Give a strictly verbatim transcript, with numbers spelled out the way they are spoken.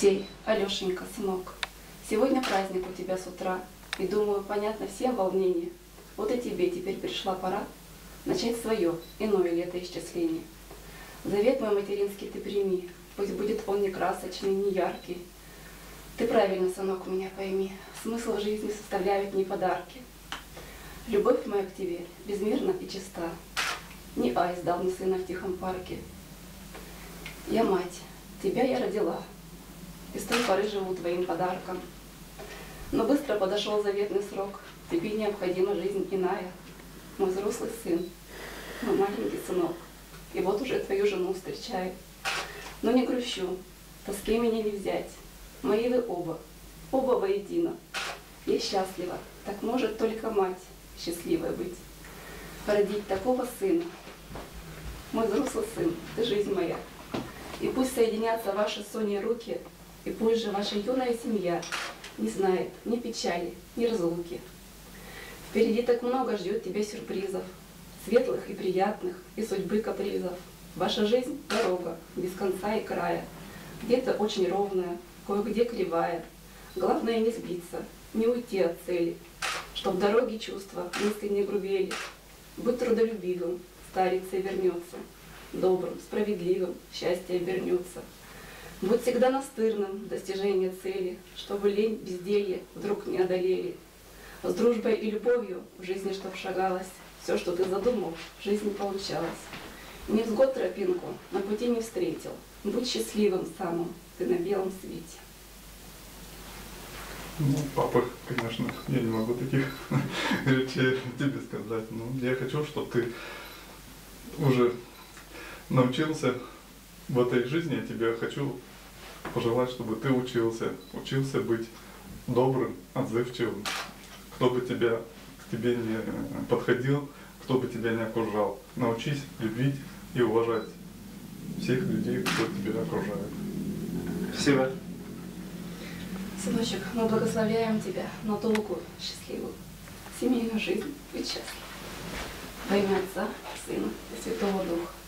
Алексей, Алешенька, сынок, сегодня праздник у тебя с утра, и думаю, понятно всем волнение. Вот и тебе теперь пришла пора начать свое иное летоисчисление. Завет мой материнский ты прими, пусть будет он не красочный, не яркий. Ты правильно, сынок, меня пойми, смысл жизни составляют не подарки. Любовь моя к тебе безмерна и чиста, не аист дал мне сына в тихом парке. Я мать, тебя я родила, и с той поры живу твоим подарком. Но быстро подошел заветный срок, тебе необходима жизнь иная. Мой взрослый сын, мой маленький сынок, и вот уже твою жену встречаю. Но не грущу, тоски меня не взять, мои вы оба, оба воедино. Я счастлива, так может только мать счастливой быть. Родить такого сына, мой взрослый сын, ты жизнь моя. И пусть соединятся ваши с Соней руки, и пусть же ваша юная семья не знает ни печали, ни разлуки. Впереди так много ждет тебя сюрпризов, светлых и приятных, и судьбы капризов. Ваша жизнь — дорога, без конца и края, где-то очень ровная, кое-где кривая. Главное не сбиться, не уйти от цели, чтоб дороги чувства мысли не грубели. Будь трудолюбивым, старицей вернется, добрым, справедливым счастье обернется. Будь всегда настырным в достижении цели, чтобы лень, безделье вдруг не одолели. С дружбой и любовью в жизни чтоб шагалось, все, что ты задумал, в жизни получалось. Невзгод тропинку на пути не встретил, будь счастливым самым ты на белом свете. Ну, папа, конечно, я не могу таких речей тебе сказать, но я хочу, чтобы ты уже научился в этой жизни. Я тебе хочу пожелать, чтобы ты учился, учился быть добрым, отзывчивым. Кто бы тебя, к тебе не подходил, кто бы тебя не окружал. Научись любить и уважать всех людей, кто тебя окружает. Спасибо. Сыночек, мы благословляем тебя на долгую, счастливую семейную жизнь. Быть счастлив. Во имя Отца, Сына и Святого Духа.